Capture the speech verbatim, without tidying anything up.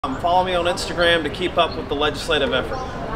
Follow me on Instagram to keep up with the legislative effort.